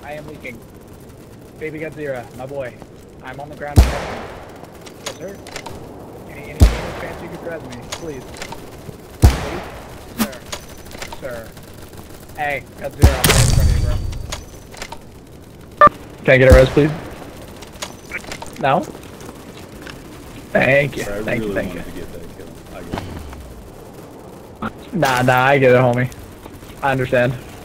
I am leaking. Baby Godzilla, my boy. I'm on the ground. Yes, sir. Any chance you could res me, please? Please? Sir. Sir. Hey, Godzilla, I'm in front of you, bro. Can I get a res, please? No? Thank you. Sorry, Thank you, thank you. To get that kill. I get it. Nah, I get it, homie. I understand.